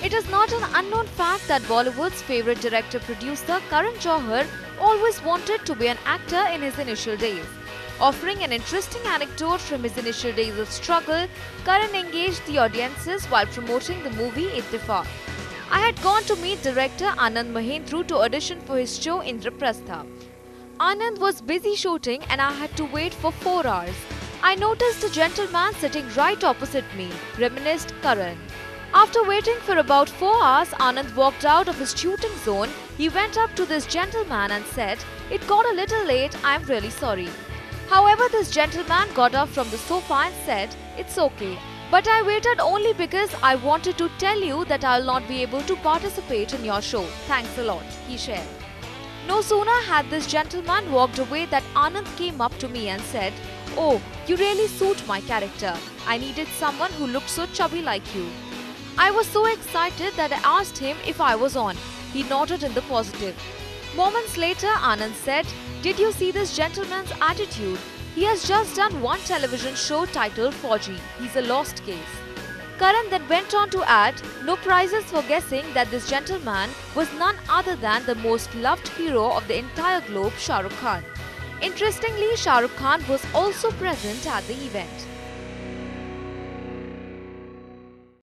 It is not an unknown fact that Bollywood's favorite director-producer Karan Johar always wanted to be an actor in his initial days. Offering an interesting anecdote from his initial days of struggle, Karan engaged the audiences while promoting the movie Ittefaq. I had gone to meet director Anand Mahendru to audition for his show Indraprastha. Anand was busy shooting and I had to wait for 4 hours. I noticed a gentleman sitting right opposite me, reminisced Karan. After waiting for about 4 hours, Anand walked out of his shooting zone. He went up to this gentleman and said, "It got a little late, I'm really sorry." However, this gentleman got up from the sofa and said, "It's okay, but I waited only because I wanted to tell you that I'll not be able to participate in your show. Thanks a lot," he shared. No sooner had this gentleman walked away that Anand came up to me and said, "Oh, you really suit my character. I needed someone who looked so chubby like you." I was so excited that I asked him if I was on. He nodded in the positive. Moments later, Anand said, "Did you see this gentleman's attitude? He has just done one television show titled Fauji. He's a lost case." Karan then went on to add, "No prizes for guessing that this gentleman was none other than the most loved hero of the entire globe, Shah Rukh Khan." Interestingly, Shah Rukh Khan was also present at the event.